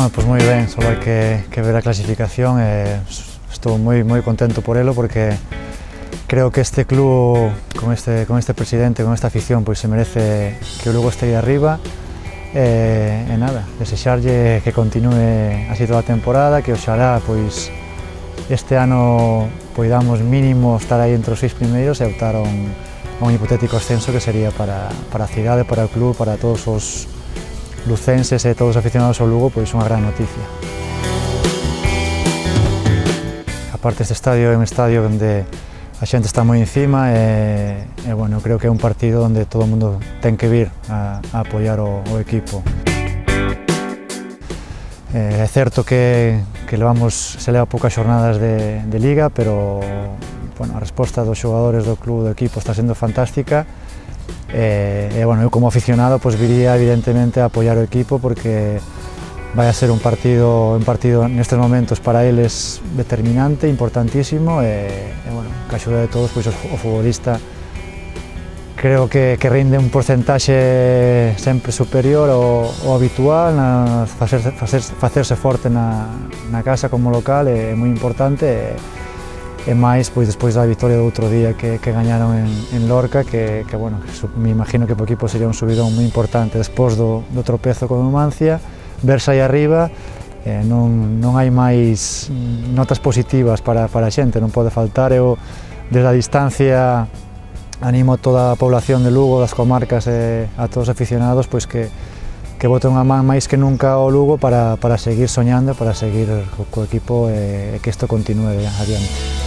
Bueno, pues muy bien, solo hay que ver la clasificación. Estoy muy contento por ello porque creo que este club, con este presidente, con esta afición, pues se merece que luego esté ahí arriba. Nada, desexarlle que continúe así toda a temporada, que oxalá pois este ano poidamos mínimo estar aí entre os 6 primeiros e optar a un hipotético ascenso que sería para a cidade, para o club, para todos os lucenses e todos os aficionados ao Lugo, pois unha gran noticia. Aparte, este estadio é un estadio onde a xente está moi encima e bueno, creo que é un partido onde todo o mundo ten que vir a apoiar o equipo. É certo que se leva poucas xornadas de Liga, pero bueno, a resposta dos xogadores do club, do equipo, está sendo fantástica. Bueno, eu como aficionado pues, viría evidentemente a apoiar o equipo porque vai a ser un partido nestes momentos para eles determinante, importantísimo bueno, que a axuda de todos pues, o futbolista creo que rinde un porcentaxe sempre superior ao habitual, facerse forte na casa como local é moi importante e máis pois, despois da victoria do outro día que gañaron en Lorca, que bueno, me imagino que o equipo sería un subidón moi importante despois do tropezo con Numancia, verse aí arriba, non hai máis notas positivas para a xente, non pode faltar. Eu desde a distancia animo a toda a población de Lugo, das comarcas e a todos os aficionados pois que boten unha man máis que nunca ao Lugo para seguir soñando, para seguir co equipo e que isto continúe adiante.